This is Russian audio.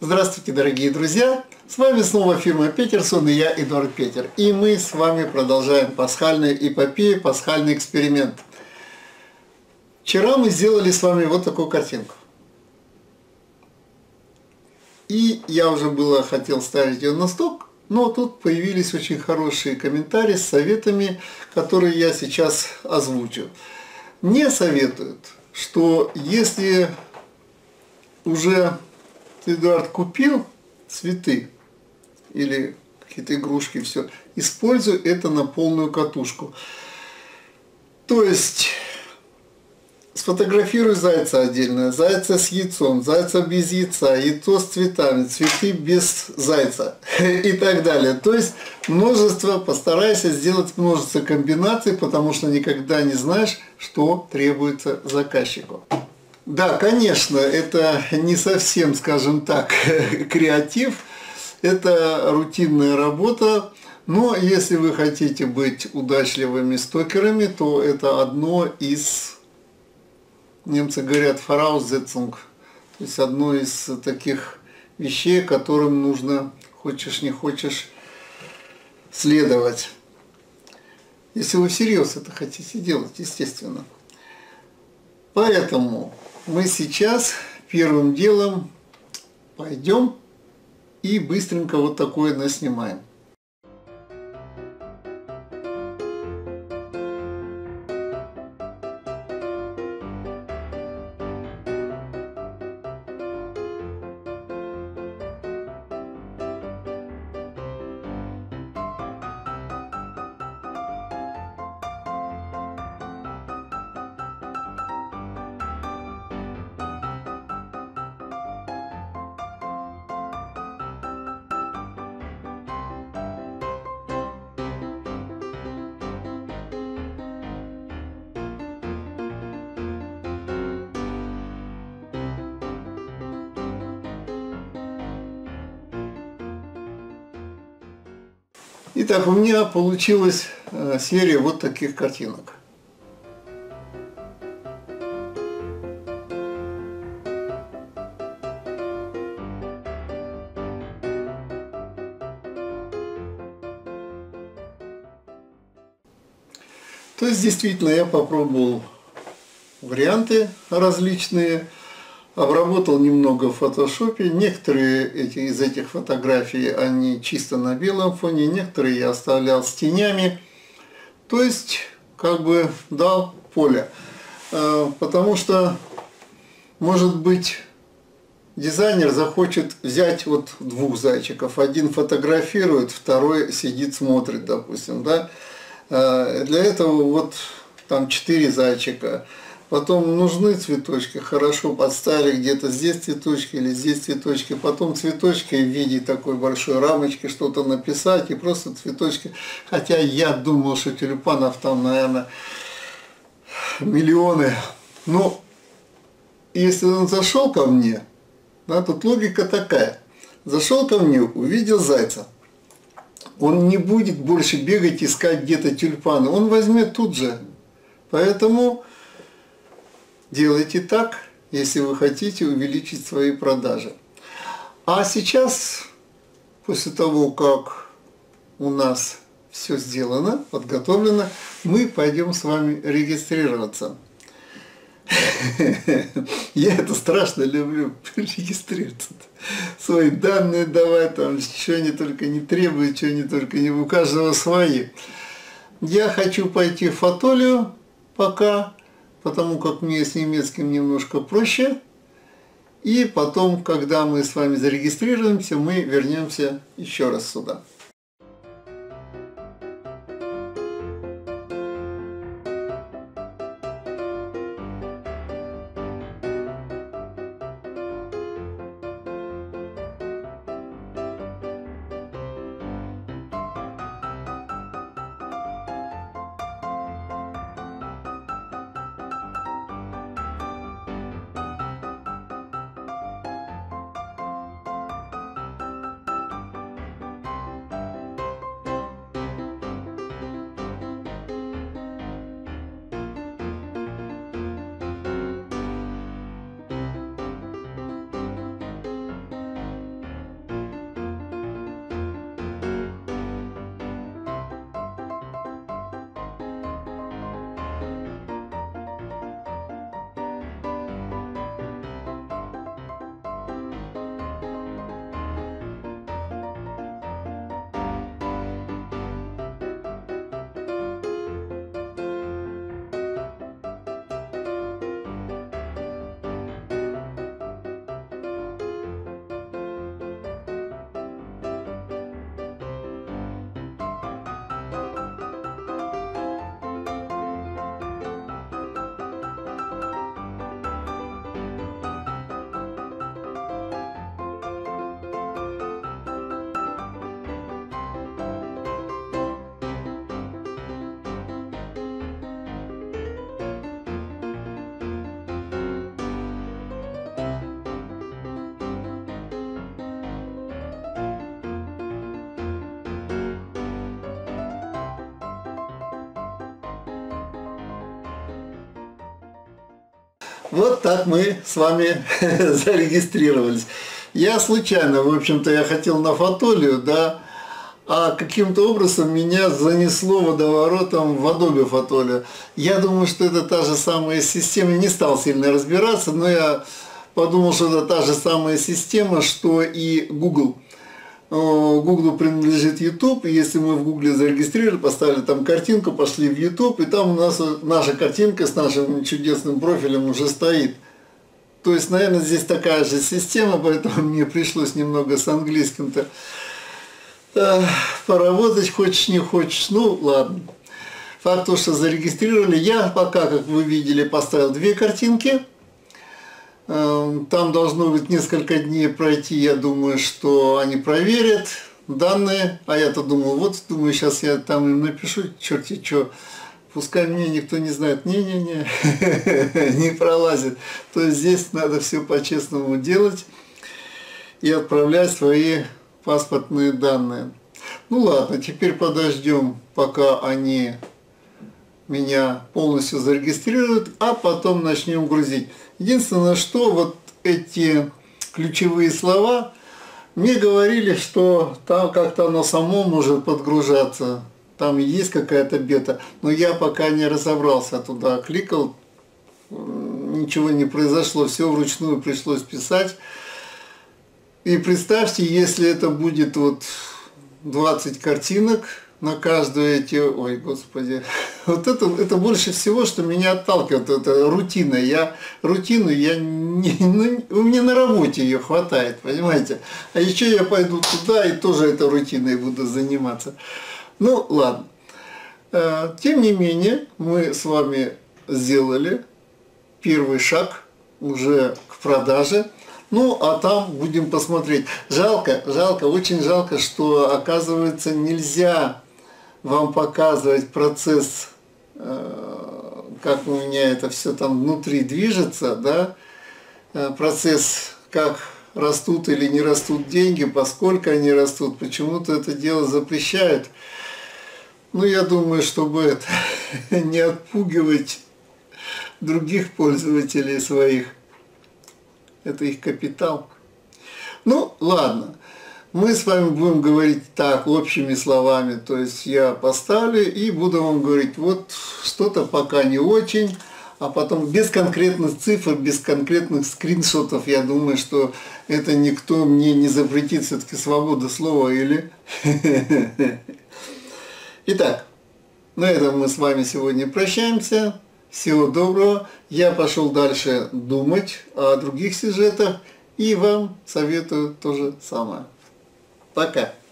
Здравствуйте, дорогие друзья! С вами снова фирма Петерсон и я, Эдуард Петер. И мы с вами продолжаем пасхальную эпопею, пасхальный эксперимент. Вчера мы сделали с вами вот такую картинку. И я уже было хотел ставить ее на сток, но тут появились очень хорошие комментарии с советами, которые я сейчас озвучу. Мне советуют, что если уже Эдуард купил цветы или какие-то игрушки, все, используй это на полную катушку. То есть сфотографируй зайца отдельно, зайца с яйцом, зайца без яйца, яйцо с цветами, цветы без зайца и так далее. То есть множество, постарайся сделать множество комбинаций, потому что никогда не знаешь, что требуется заказчику. Да, конечно, это не совсем, скажем так, креатив, это рутинная работа, но если вы хотите быть удачливыми стокерами, то это одно из, немцы говорят, Voraussetzung, то есть одно из таких вещей, которым нужно, хочешь не хочешь, следовать. Если вы всерьез это хотите делать, естественно. Поэтому мы сейчас первым делом пойдем и быстренько вот такое наснимаем. Итак, у меня получилась серия вот таких картинок. То есть, действительно, я попробовал варианты различные, обработал немного в фотошопе. Некоторые из этих фотографий, они чисто на белом фоне, некоторые я оставлял с тенями. То есть, как бы дал поле. Потому что, может быть, дизайнер захочет взять вот двух зайчиков. Один фотографирует, второй сидит, смотрит, допустим, да. Для этого вот там 4 зайчика. Потом нужны цветочки, хорошо подставили где-то здесь цветочки или здесь цветочки. Потом цветочки в виде такой большой рамочки что-то написать и просто цветочки. Хотя я думал, что тюльпанов там, наверное, миллионы. Но если он зашел ко мне, да, тут логика такая. Зашел ко мне, увидел зайца. Он не будет больше бегать, искать где-то тюльпаны. Он возьмет тут же. Поэтому делайте так, если вы хотите увеличить свои продажи. А сейчас, после того, как у нас все сделано, подготовлено, мы пойдем с вами регистрироваться. Я это страшно люблю, регистрироваться. Свои данные давать, там, что они только не требуют, что они только не... У каждого свои. Я хочу пойти в фотолию пока, потому как мне с немецким немножко проще. И потом, когда мы с вами зарегистрируемся, мы вернемся еще раз сюда. Вот так мы с вами зарегистрировались. Я случайно, в общем-то, я хотел на Фотолию, да, а каким-то образом меня занесло водоворотом в Adobe Фотолию. Я думаю, что это та же самая система, я не стал сильно разбираться, но я подумал, что это та же самая система, что и Google. Google принадлежит YouTube, и если мы в Google зарегистрировали, поставили там картинку, пошли в YouTube, и там у нас наша картинка с нашим чудесным профилем уже стоит. То есть, наверное, здесь такая же система, поэтому мне пришлось немного с английским-то поработать, хочешь не хочешь, ну ладно. Факт то, что зарегистрировали, я пока, как вы видели, поставил 2 картинки. Там должно быть несколько дней пройти, я думаю, что они проверят данные, а я-то думал, вот, думаю, сейчас я там им напишу, черти что, пускай мне никто не знает, не-не-не, не пролазит. То есть здесь надо все по-честному делать и отправлять свои паспортные данные. Ну ладно, теперь подождем, пока они меня полностью зарегистрируют, а потом начнем грузить. Единственное, что вот эти ключевые слова, мне говорили, что там как-то оно само может подгружаться, там есть какая-то бета, но я пока не разобрался, туда кликал, ничего не произошло, все вручную пришлось писать. И представьте, если это будет вот 20 картинок, на каждую эти, ой, господи, вот это больше всего, что меня отталкивает, это рутина. Рутину я у меня на работе ее хватает, понимаете? А еще я пойду туда и тоже этой рутиной буду заниматься. Ну, ладно. Тем не менее, мы с вами сделали первый шаг уже к продаже. Ну, а там будем посмотреть. Жалко, очень жалко, что, оказывается, нельзя вам показывать процесс, как у меня это все там внутри движется, да, процесс, как растут или не растут деньги, поскольку они растут, почему-то это дело запрещают. Ну, я думаю, чтобы это не отпугивать других пользователей своих, это их капитал. Ну, ладно. Мы с вами будем говорить так, общими словами, то есть я поставлю и буду вам говорить, вот что-то пока не очень, а потом без конкретных цифр, без конкретных скриншотов, я думаю, что это никто мне не запретит, все-таки свобода слова или... Итак, на этом мы с вами сегодня прощаемся. Всего доброго. Я пошел дальше думать о других сюжетах и вам советую то же самое. Пока.